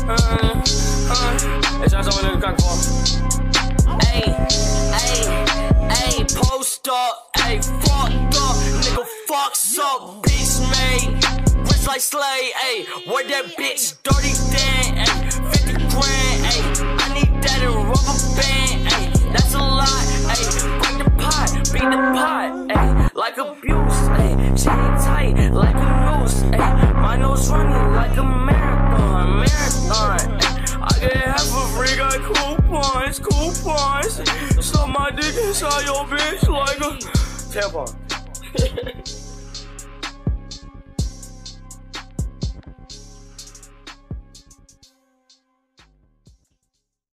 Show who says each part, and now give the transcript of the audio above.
Speaker 1: Ich sag auch in den vor. Ayy, post up, ayy, fucked up, nigga fucks up, bitch made, rich like Slay, ayy, where that bitch, dirty Dan, ayy, 50 grand, ayy, I need that in rubber band, ayy, that's a lot, ayy, bring the pot, beat the pot, ayy, like abuse, ayy, she ain't tight, like a noose, ayy, my nose running like a marathon, ayy, I get half a free, got coupons, so my dick inside your bitch like a tampon.